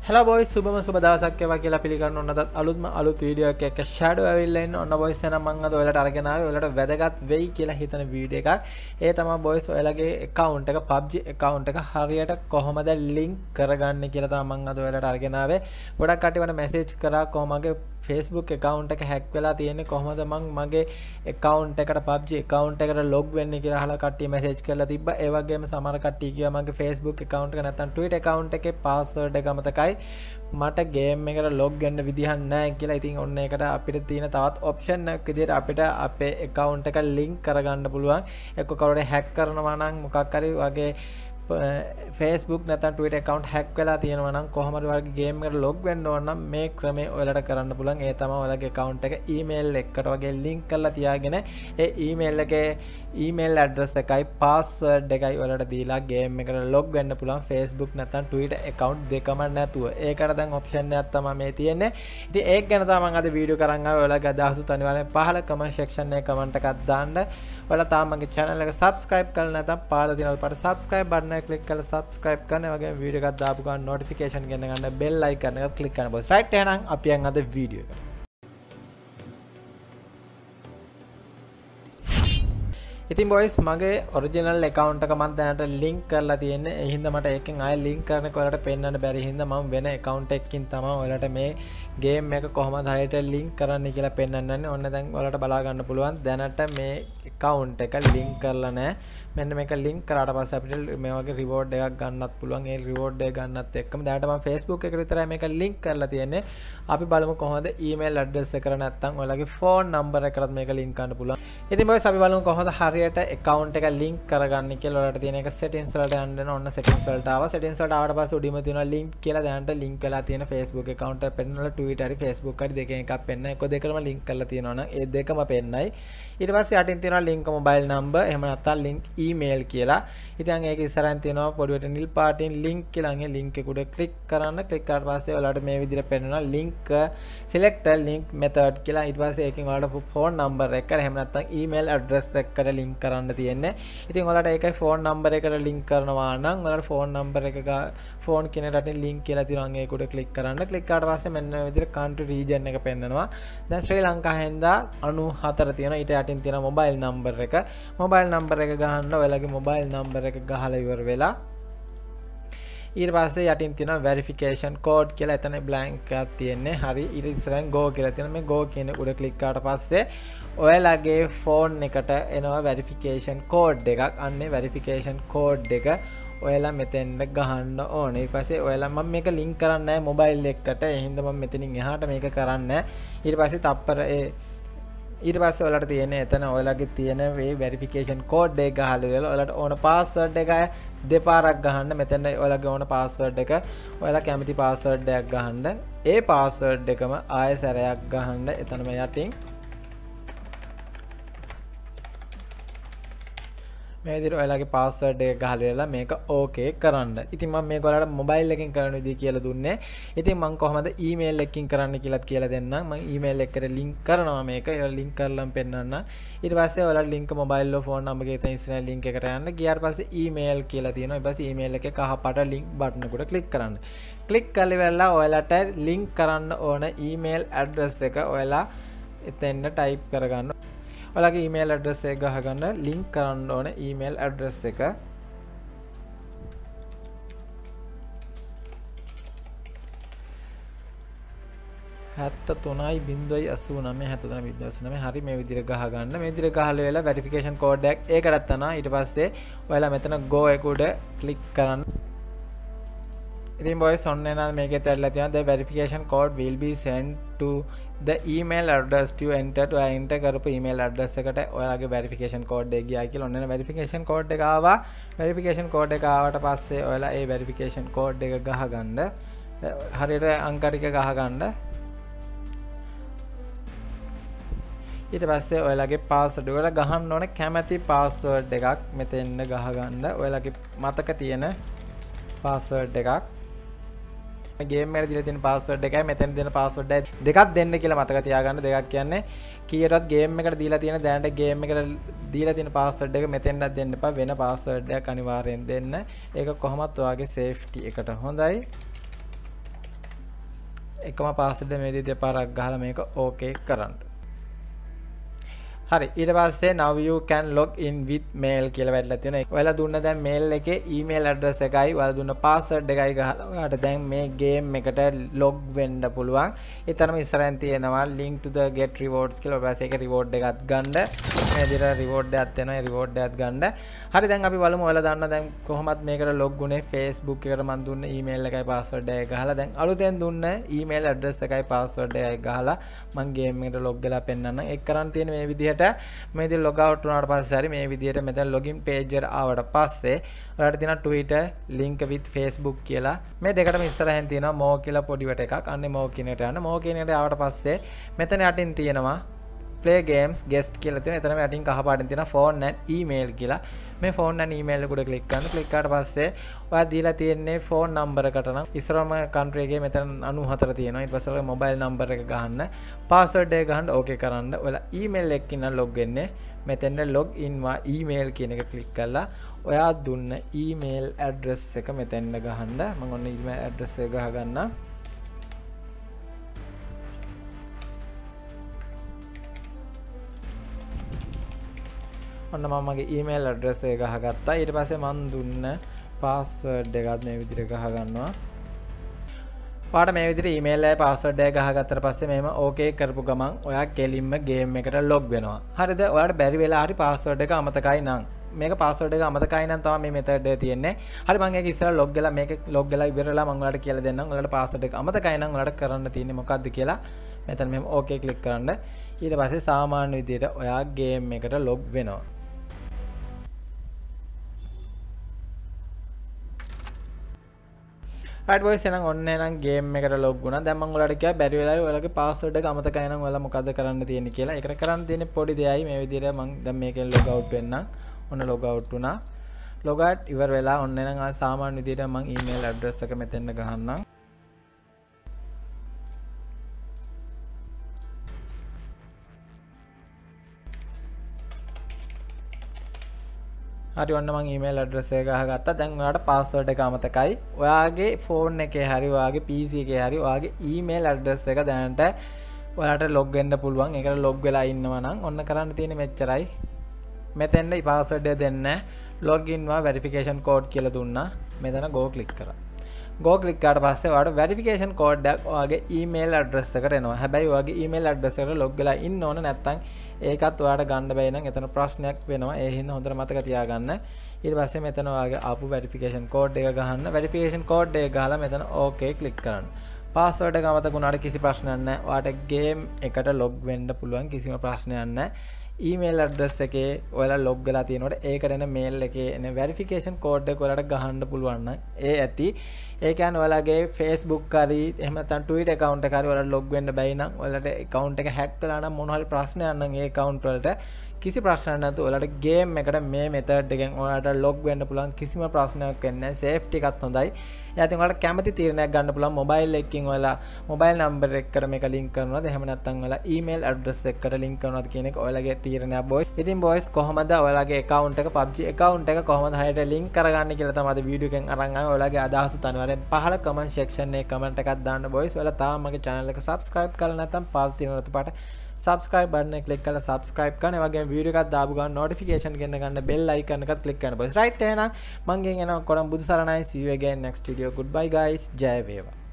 Hello boys, සුබම සුබ දවසක් වේවා කියලා පිළිගන්න ඕන අදත් අලුත් වීඩියෝ එකක් එක්ක ෂැඩෝ ඇවිල්ලා ඉන්න ඕන boys එහෙනම් මම අද ඔයාලට අරගෙන ආවේ ඔයාලට වැදගත් වෙයි කියලා හිතන වීඩියෝ එකක්. ඒ තමයි boys ඔයාලගේ account එක PUBG account එක හරියට කොහොමද link කරගන්නේ කියලා තමයි මම අද ඔයාලට අරගෙන ආවේ. ගොඩක් කට්ටිය මට message කරා කොහොමද Facebook account එක hack වෙලා තියෙන්නේ කොහොමද මම මගේ account එකට PUBG account එකට log වෙන්නේ කියලා අහලා කට්ටිය message කරලා තිබ්බා. ඒ වගේම සමහර කට්ටිය කිව්වා මගේ Facebook account එක නැත්නම් Twitter account එකේ password එක අමතකයි. මට ගේම් එකට log වෙන්න විදිහක් නැහැ කියලා. ඉතින් ඔන්න ඒකට අපිට තියෙන තවත් option එකක් විදිහට අපිට අපේ account එක link කරගන්න පුළුවන්. එක්ක කවුරුද hack කරනවා නම් මොකක් හරි වගේ Facebook නැත්නම් Twitter account hack වෙලා තියෙනවා නම් කොහොමද ඔයාලගේ game එකට log වෙන්න ඕන නම් මේ ක්‍රමය ඔයාලට කරන්න පුළුවන්. ඒ තමයි ඔයාලගේ account එක email එකකට වගේ link කරලා තියාගෙන ඒ email එකේ email address එකයි password එකයි ඔයාලට දීලා game එකට log වෙන්න පුළුවන් Facebook නැත්නම් Twitter account දෙකම නැතුව. ඒකට දැන් option එකක් තමයි මේ තියෙන්නේ. ඉතින් ඒක ගැන තමයි මම අද වීඩියෝ කරන් ආවේ. ඔයාලගේ අදහස් අනිවාර්යෙන් පහළ comment section එකේ comment එකක් දාන්න. ඔයාලා තාම මගේ channel එක subscribe කරලා නැත්නම් පාද දිනවල පාට subscribe button එක click කරලා subscribe කරන්න. ඒ වගේම වීඩියෝ එකක් දාපු ගමන් notification ගෙන ගන්න bell icon එක click කරන්න boys. right එහෙනම් අපි යන් අද වීඩියෝ එකට. ඉතින් boys මගේ original account එක මම දැනට link කරලා තියෙන්නේ. ඒ හින්දා මට ඒකෙන් ආයෙ link කරනකොට ඔයාලට පෙන්වන්න බැරි හින්දා මම වෙන account එකකින් තමයි ඔයාලට මේ game එක කොහොමද හරියට link කරන්න කියලා පෙන්වන්නන්නේ. ඔන්න දැන් ඔයාලට බලා ගන්න පුළුවන්. දැනට මේ account එක link කරලා නැහැ. මෙන්න මේක link කරාට පස්සේ අපිට මේ වගේ reward එකක් ගන්නත් පුළුවන්. ඒ reward එක ගන්නත් එක්කම දැනට මම Facebook එකට විතරයි මේක link කරලා තියෙන්නේ. අපි බලමු කොහොමද email address එක කර නැත්නම් ඔයාලගේ phone number එකකට මේක link කරන්න පුළුවන්. ඉතින් boys අපි බලමු කොහොමද හරියට account එක link කරගන්නේ කියලා. ඔයාලට තියෙන එක settings වලට යන්න දෙනවා. ඔන්න settings වලට ආවා. settings වලට ආවට පස්සේ උඩින්ම තියෙනවා link කියලා. දැනට link වෙලා තියෙන Facebook account එක පෙන්නනවා. Twitter හරි Facebook හරි දෙකෙන් එකක් පෙන්නයි. එක දෙකම link කරලා තියෙනවා නම් ඒ දෙකම පෙන්නයි. ඊට පස්සේ යටින් තියෙනවා link mobile number එහෙම නැත්නම් link email කියලා. ඉතින් ඒක ඉස්සරහින් තියෙනවා පොඩියට නිල් පාටින් link කියලා. අනේ link එක උඩ click කරන්න. click කරාට පස්සේ ඔයාලට මේ විදිහට පෙන්නනවා link select link method කියලා. ඊට පස්සේ ඒකෙන් ඔයාලට phone number එක එහෙම නැත්නම් email address එකකට link කරන්න තියෙන්නේ. ඉතින් ඔයාලට ඒකයි phone number එකට link කරනවා නම් ඔයාලට phone number එක phone කියන රටින් link කියලා තියෙනවා. ඒක උඩ click කරන්න. click කරාට පස්සේ මෙන්න මේ විදිහට country region එක පෙන්නනවා. දැන් ශ්‍රී ලංකා හෙන්දා 94 තියෙනවා. ඊට යටින් තියෙනවා mobile number එක. mobile number එක ගහන්න ඔයාලගේ mobile number එක ගහලා ඉවර වෙලා ඊට පස්සේ යටින් තියෙනවා verification code කියලා. එතන blank එකක් තියෙන්නේ. හරි ඊට ඉස්සරහින් go කියලා තියෙනවා. මේ go කියන උඩ click කරාට පස්සේ ඔයාලගේ phone එකට එනවා verification code එකක්. අන්නේ verification code එක ඔයාලා මෙතෙන්ට ගහන්න ඕනේ. ඊට පස්සේ ඔයාලා මම මේක link කරන්නේ නැහැ mobile එකකට. ඒ හින්දා මම මෙතනින් එහාට මේක කරන්නේ නැහැ. ඊට පස්සේ තප්පර ඊට පස්සේ ඔයාලට තියෙන එතන ඔයාලගේ තියෙන මේ verification code එක ගහලා ඉවරලා ඔයාලට ඕන password එක දෙපාරක් ගහන්න. මෙතන ඔයාලගේ ඕන password එක ඔයාලා කැමති password එකක් ගහන්න. ඒ password එකම ආයෙ සැරයක් ගහන්න. එතනම යටින් මේ විදිහට ඔයාලගේ password එක ගහලා ඉවරලා මේක okay කරන්න. ඉතින් මම මේක ඔයාලට mobile එකකින් කරන විදිහ කියලා දුන්නේ. ඉතින් මම කොහොමද email එකකින් කරන්න කියලාත් කියලා දෙන්නම්. මම email එකට link කරනවා මේක. ඒ link කරලම පෙන්නන්න. ඊට පස්සේ ඔයාලට link mobile phone number එකේ තියෙන ඉස්සරහ link එකට යන්න. ගියාට පස්සේ email කියලා තියෙනවා. ඊට පස්සේ email එකේ කහපාට link button එකට click කරන්න. click කරලා ඉවරලා ඔයාලට link කරන්න ඕන email address එක ඔයාලා එතෙන්ට type කරගන්න. ඔයාලගේ email address එක ගහගන්න link කරන්න ඕන email address එක. හරි මේ විදිහට ගහගන්න. මේ විදිහට ගහලා වෙලා verification code එකක් ඒකටත් තනවා. ඊට පස්සේ ඔයාලා මෙතන go එක උඩ click කරන්න. ඉතින් boys ඔන්න එනවා මේකේ තැරලා තියෙනවා the verification code will be sent to the email address to enter to enter කරපු email address එකට ඔයාලගේ verification code එක ගියා කියලා. ඔන්න එන verification code එක ආවා. verification code එක ආවට පස්සේ ඔයාලා ඒ verification code එක ගහගන්න. හරියට අංක ටික ගහගන්න. ඊට පස්සේ ඔයාලගේ password ඔයාලා ගහන්න ඕනේ කැමැති password එකක් මෙතෙන්ද ගහගන්න. ඔයාලගේ මතක තියෙන password එකක්. game එකට දීලා තියෙන password එකයි මෙතන දෙන password දෙකක් දෙන්න කියලා මතක තියාගන්න. දෙකක් කියන්නේ කීයටවත් game එකට දීලා තියෙන දැනට game එකට දීලා තියෙන password එක මෙතෙන්වත් දෙන්න එපා. වෙන password එකක් අනිවාර්යෙන් දෙන්න. ඒක කොහොමත් ඔයාගේ safety එකට හොඳයි. එකම පාස්වර්ඩ් මේ විදිහට දෙපාරක් ගහලා මේක ඕකේ කරන්න. හරි ඊට පස්සේ now you can log in with mail කියලා වැටලා තියෙනවා. ඔයාලා දුන්න දැන් mail එකේ email address එකයි ඔයාලා දුන්න password එකයි ගහලා ඔයාලට දැන් මේ game එකට log වෙන්න පුළුවන්. ඒතරම ඉස්සරහින් තියෙනවා link to the get rewards කියලා. ඔයාලා ඒක reward එකක් ගන්න. මේ විදිහට reward එකක් දෙනවා. ඒ reward එකක් ගන්න. හරි දැන් අපි බලමු ඔයාලා දන්නා දැන් කොහොමද මේකට log උනේ Facebook එකට මම දුන්න email එකයි password එකයි ගහලා දැන් අලුතෙන් දුන්න email address එකයි password එකයි ගහලා මම game එකට log වෙලා පෙන්නන්නම්. ඒක කරන් තියෙන මේ විදිහට මේ විදිහට log out වුණාට පස්සේ හරි මේ විදිහට මෙතන login page එකට ආවට පස්සේ ඔයාලට තියෙනවා Twitter link with Facebook කියලා. මේ දෙකටම ඉස්සරහින් තියෙනවා more කියලා පොඩි වට එකක්. අන්නේ more කියන එකට යන්න. more කියන එකට ආවට පස්සේ මෙතන යටින් තියෙනවා play games guest කියලා තියෙනවා. එතනම යටින් කහ පාටින් තියෙනවා phone and email කියලා. මේ phone and email එකට ක්ලික් කරන්න. ක්ලික් කරාට පස්සේ ඔයා දීලා තියෙන්නේ phone number එකට නම් ඉස්සරම country එකේ මෙතන 94 තියෙනවා. ඊට පස්සේ ඔයාලා mobile number එක ගහන්න. password එක ගහන්න okay කරන්න. ඔයාලා email එකකින් නම් log වෙන්නේ. මෙතෙන්ද log in වා email කියන එක ක්ලික් කරලා ඔයා දුන්න email address එක මෙතෙන්ද ගහන්න. මම ඔන්න email address එක ගහ ගන්නම්. ඔන්න මම මගේ email address එක ගහගත්තා. ඊට පස්සේ මම දුන්න password එකත් මේ විදිහට ගහ ගන්නවා. ඔයාට මේ විදිහට email එකේ password එක ගහගත්තට පස්සේ මේම okay කරපු ගමන් ඔයා කෙලින්ම game එකට log වෙනවා. හරිද? ඔයාලට බැරි වෙලා හරි password එක අමතකයි නම් මේක password එක අමතකයි නම් තමයි මේ method එක තියෙන්නේ. හරි මම ඒක ඉස්සරහ log වෙලා මේක log වෙලා ඉවරලා මම ඔයාලට කියලා දෙන්නම්. ඔයාලට password එක අමතකයි නම් ඔයාලට කරන්න තියෙන්නේ මොකක්ද කියලා මෙතන මෙහෙම okay click කරන්න. ඊට පස්සේ සාමාන්‍ය විදිහට ඔයා game එකට log වෙනවා. right boys එහෙනම් ඔන්න එහෙනම් game එකට log වුණා. දැන් මම ඔයාලට කිව්වා බැරි වෙලාවයි ඔයාලගේ password එක අමතකයි නම් ඔයාලා මොකද කරන්න තියෙන්නේ කියලා. ඒකට කරන්න තියෙන්නේ පොඩි දෙයයි මේ විදිහට මම දැන් මේකෙන් log out වෙන්නම්. ඔන්න log out වුණා. log out ඉවර වෙලා ඔන්න එහෙනම් සාමාන්‍ය විදිහට මම email address එක මෙතෙන්ද ගහන්නම්. හරි ඔන්න මම email address එක ගහගත්තා. දැන් ඔයාලට password එක අමතකයි. ඔයාගේ phone එකේ හරි ඔයාගේ PC එකේ හරි ඔයාගේ email address එක දැනට ඔයාලට log වෙන්න පුළුවන්. ඒකට log වෙලා ඉන්නවා නම් ඔන්න කරන්න තියෙන්නේ මෙච්චරයි. මෙතෙන්ද password එක දෙන්න login වා verification code කියලා දුන්නා. මෙතන go click කරා. go click කරාට පස්සේ ඔයාලට verification code එක ඔයාගේ email address එකට එනවා. හැබැයි ඔයාගේ email address එකට log වෙලා ඉන්න ඕන නැත්නම් ඒකත් ඔයාලට ගන්න බැයි නම් එතන ප්‍රශ්නයක් වෙනවා. ඒ හින්දා හොඳට මතක තියාගන්න. ඊට පස්සේ මෙතන ඔයාගේ ආපු verification code එක ගහන්න. verification code එක ගහලා මෙතන okay click කරන්න. password එක අමතක වුණාට කිසි ප්‍රශ්නයක් නැහැ. ඔයාලට game එකට log වෙන්න පුළුවන් කිසිම ප්‍රශ්නයක් නැහැ. email address එකේ ඔයාලා log වෙලා තියෙනකොට ඒකට එන mail එකේ එන verification code එක ඔයාලට ගහන්න පුළුවන් නම් ඒ ඇති. ඒ කියන්නේ ඔයාලගේ Facebook හරි එහෙම නැත්නම් Twitter account එක හරි ඔයාලට log වෙන්න බැයි නම් ඔයාලට account එක hack කළා නම් මොන හරි ප්‍රශ්නයක් නම් ඒ account වලට කිසි ප්‍රශ්නයක් නැතුව ඔයාලට game එකට මේ method එකෙන් ඔයාලට log වෙන්න පුළුවන්. කිසිම ප්‍රශ්නයක් වෙන්නේ නැහැ. safety එකත් හොඳයි. ඉතින් ඔයාලට කැමති තීරණයක් ගන්න පුළුවන් mobile එකකින් ඔයාලා mobile number එකකට මේක link කරනවද එහෙම නැත්නම් ඔයාලා email address එකකට link කරනවද කියන එක ඔයාලගේ තීරණයක් boys. ඉතින් boys කොහොමද ඔයාලගේ account එක PUBG account එක කොහොමද හරියට link කරගන්නේ කියලා තමයි අද වීඩියෝ එකෙන් අරන් ආවේ. ඔයාලගේ අදහස් අනිවාර්යෙන් පහළ comment section එකේ comment එකක් දාන්න boys. ඔයාලා තාම මගේ channel එක subscribe කරලා නැත්නම් පාල් තියෙන රතු පාට subscribe button එක click කරලා subscribe කරන්න. ඒ වගේම වීඩියෝ එකක් දාපු ගමන් notification ගෙන්න ගන්න bell icon එකත් click කරන්න boys. right එහෙනම් මං ගෙන් එනවා කොළඹ බුදු සරණයි. see you again next video. goodbye guys. ජය වේවා.